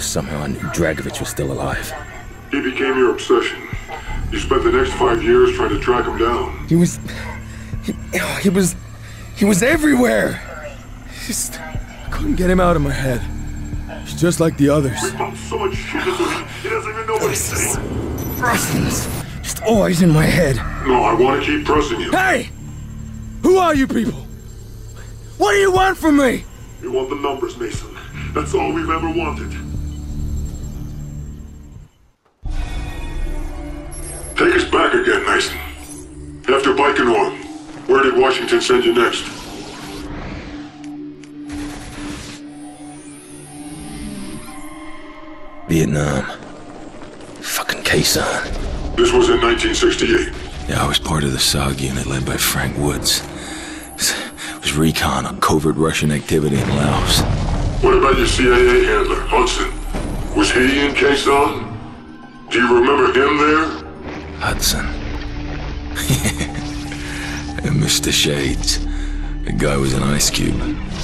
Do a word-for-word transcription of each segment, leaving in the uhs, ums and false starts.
Somehow I knew Dragovich was still alive. He became your obsession. You spent the next five years trying to track him down. He was... He, he was... He was everywhere! Just... I couldn't get him out of my head. He's just like the others. We pumped so much shit into him, he doesn't even know what he's saying. Russians. Just always in my head. No, I want to keep pressing you. Hey! Who are you people? What do you want from me? We want the numbers, Mason. That's all we've ever wanted. Take us back again, Mason. After Baikonur, where did Washington send you next? Vietnam. Fucking Khe-Sanh. This was in nineteen sixty-eight. Yeah, I was part of the S O G unit led by Frank Woods. It was recon on covert Russian activity in Laos. What about your C I A handler, Hudson? Was he in Khe-Sanh? Do you remember him there? Hudson. Mister Shades. The guy was an ice cube.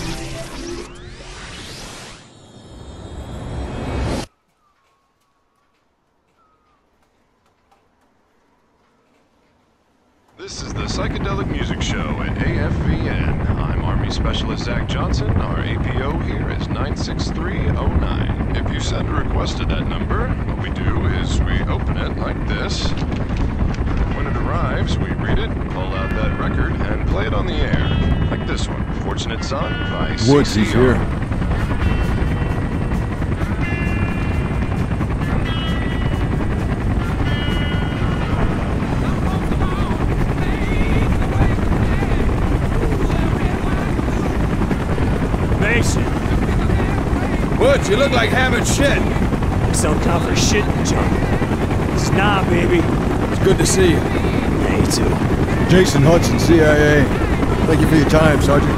This is the Psychedelic Music Show at A F V N. I'm Army Specialist Zach Johnson. Our A P O here is nine six three oh nine. If you send a request to that number, what we do is we open it like this. When it arrives, we read it, pull out that record, and play it on the air. Like this one, Fortunate Son by C C R. Woods, he's here. Woods, you look like hammered shit. Some time for shit in the jungle. It's nah, baby. It's good to see you. Yeah, you too. Jason Hudson, C I A. Thank you for your time, Sergeant.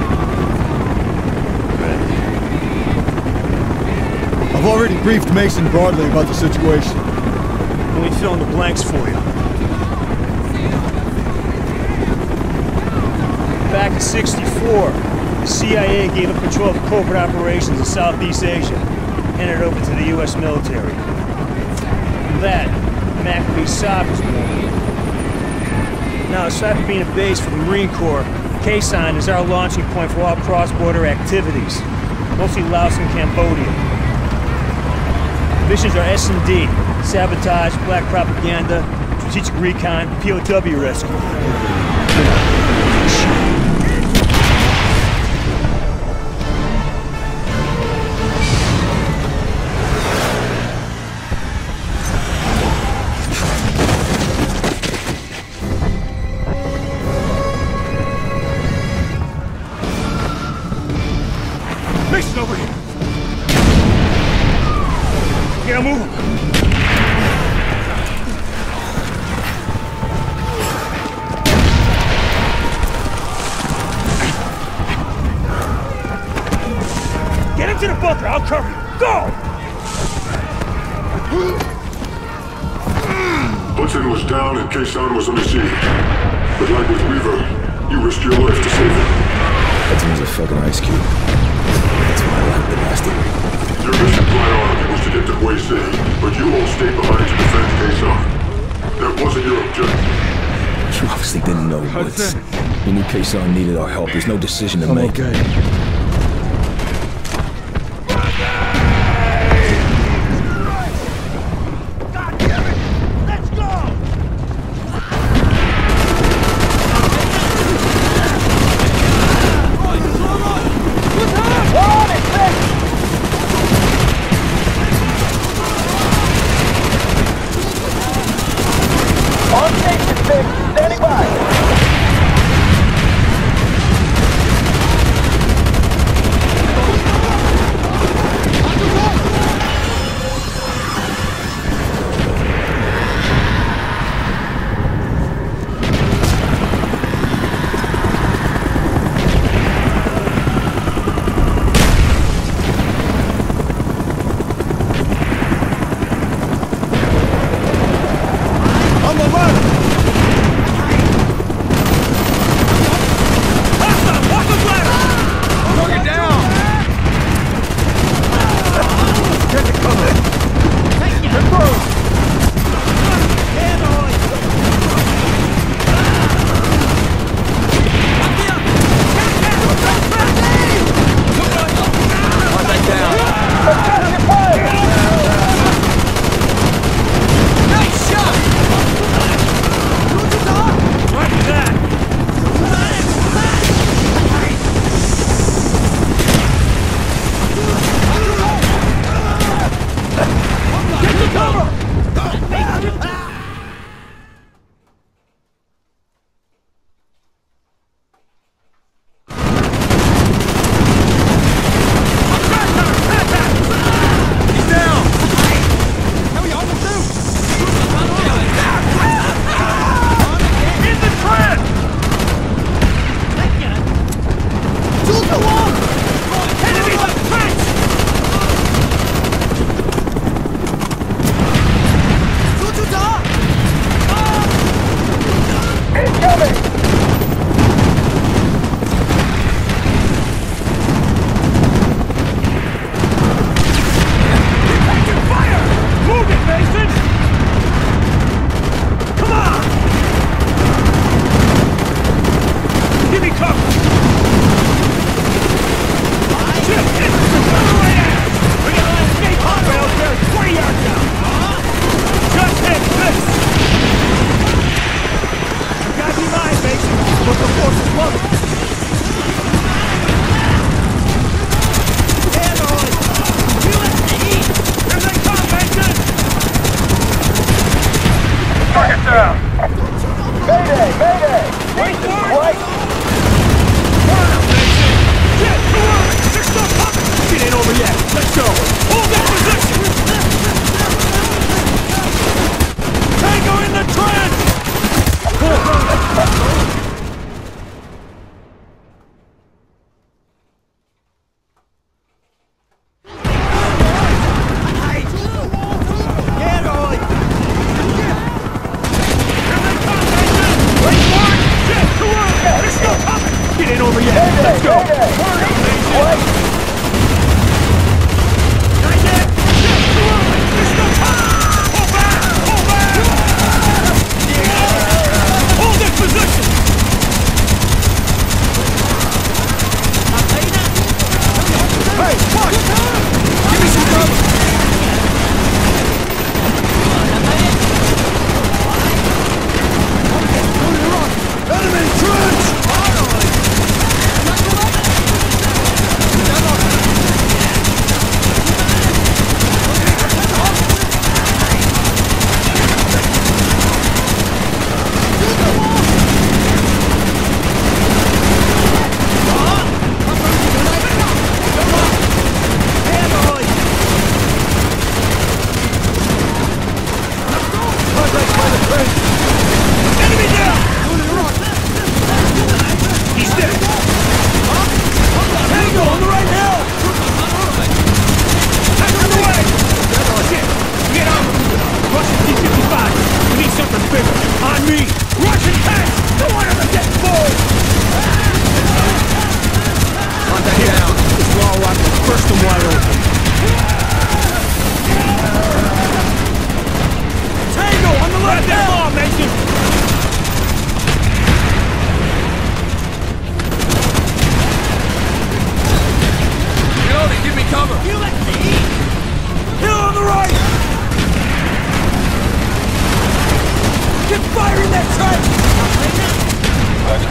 I've already briefed Mason broadly about the situation. Let me fill in the blanks for you. Back in sixty-four, the C I A gave up control of covert operations in Southeast Asia, handed it over to the U S military. From that, McAfee Saab was born. Now, aside from being a base for the Marine Corps, Khe-Sanh is our launching point for all cross-border activities, mostly Laos and Cambodia. Missions are S and D, sabotage, black propaganda, strategic recon, P O W rescue. Over here. Yeah, move him. Get into the bunker. I'll cover you. Go! Hudson was down and Khe-Sanh was under siege. But like with Weaver, you risked your life to save him. Hudson was a fucking ice cube. That's why I like the bastard. Your mission priority was to get to Hue City, but you all stayed behind to defend Khe-Sanh. That wasn't your objective. You obviously didn't know Woods. You knew Khe-Sanh needed our help. There's no decision to I'm make. okay.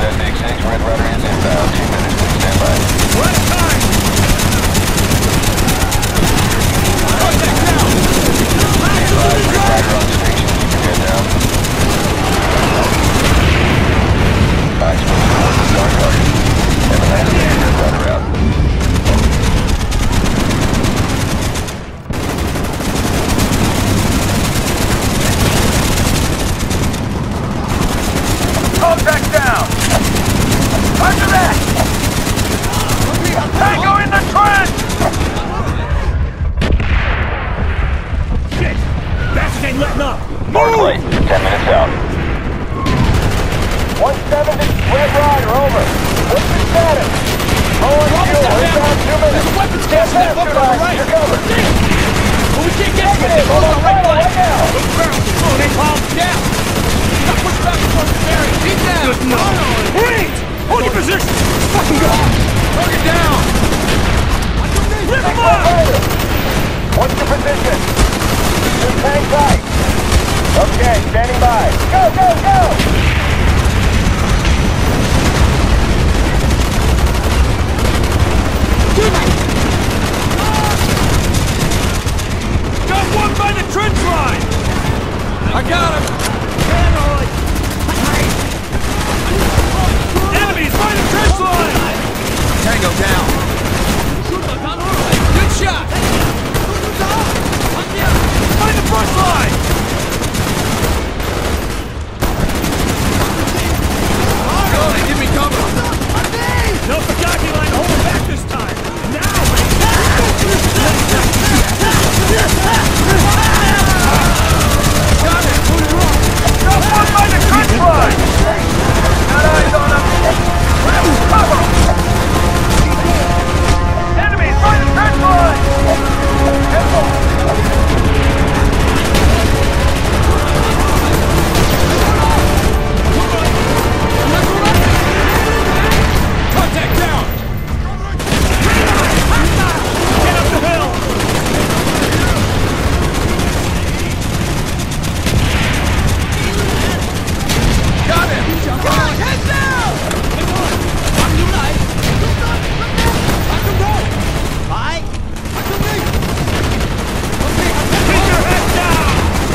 Take six, Red Rider is inbound. Two minutes, please stand by. We're out of time! Contact down! Red Rider on station, keep your head down. Eyes moving towards the star target. And the last Red Rider out. Contact down! Under that! Tango in the trench! Shit! Bastards ain't letting up! Barclay, ten minutes out. one seventy, Red Rider, over. What's the status? Low on fuel, inbound two minutes. There's a weapons cache left up on the right. You're covered. Well, we can't get to it. Negative, Hold on on, the right right flank. now. Look around. Come on, they palm down. Now push back towards the area. Keep down. Good enough! Wait! Hold your position! Fucking go! Target down. Rip him up! What's your position? Just hang tight. Okay, standing by. Go, go, go! Got one by the trench line! I got him. Enemies by the trench line! Tango down. Good shot. By the front line! Go on, give me cover. No Pagaki line to hold him back this time! Now! Got it. Got one by the trench line! Got eyes on him! Cover! Enemies by the trench line! Contact down. Get up the hill! Got him. Head down. Keep your head down!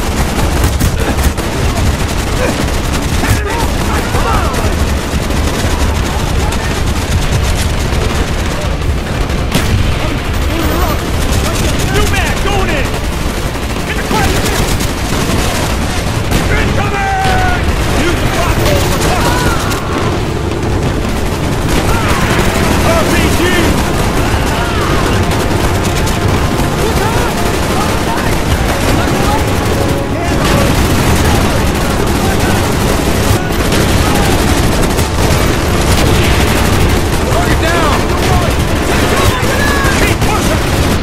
New man, going in! Get the quiet! Incoming! Use the rocket for cover! R P G! Target down. Keep pushing!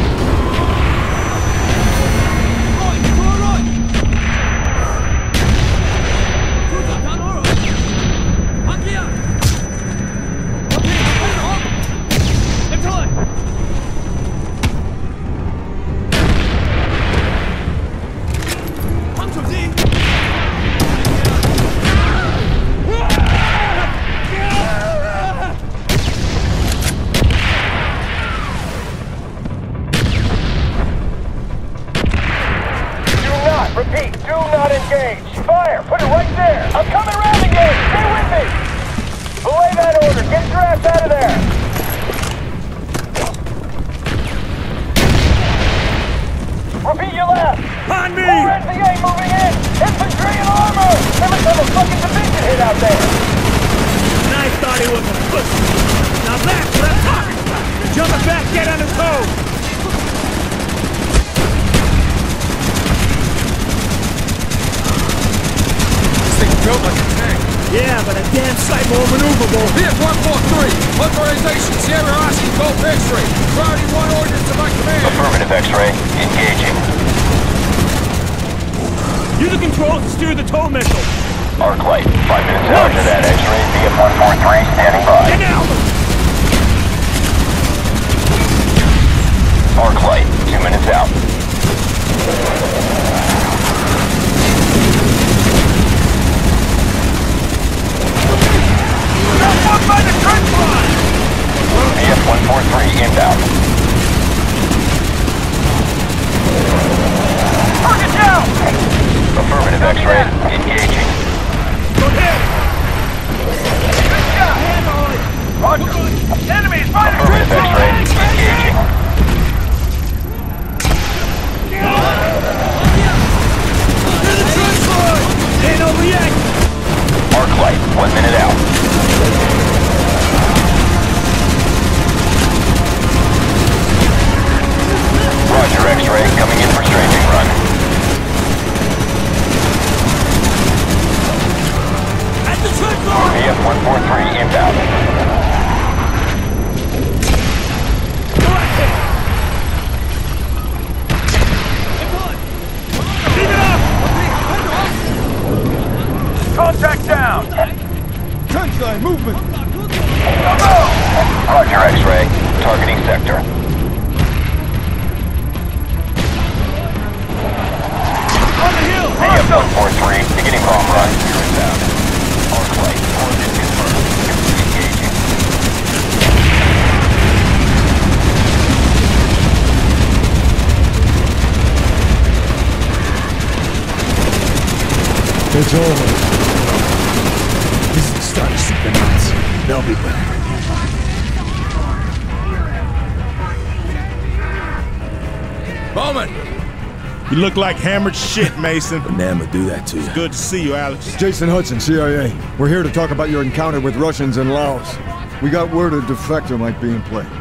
Do not, repeat, do not engage. Fire, put it right there. I'm coming around again. Stay with me. Belay that order. Get your ass out of there. Repeat your last. On me! More N C A moving in. Infantry and armor. There must have a fucking division hit out there. And I thought he was a pussy. Now that's what I'm talking about! Jump it back, get on his toes! This thing's built like a tank. Yeah, but a damn sight more maneuverable. V F one four three. Authorization Sierra Oscar Golf X-ray. Priority one orders to my command. Affirmative X-ray. Engaging. Use the controls to steer the tow missile. Arc light. Five minutes after that X-ray. V F one four three standing by. Get out! Arc light. Two minutes out. Go! movement! Roger, X-ray. Targeting sector. On the hill! A F one four three, beginning bomb run. You're inbound. All flight, coordinates confirmed. Engaging. It's over. This is the start of something else. They'll be back. Bowman! You look like hammered shit, Mason. But Nam would do that to you. Good to see you, Alex. Jason Hudson, C I A. We're here to talk about your encounter with Russians in Laos. We got word a defector might be in play.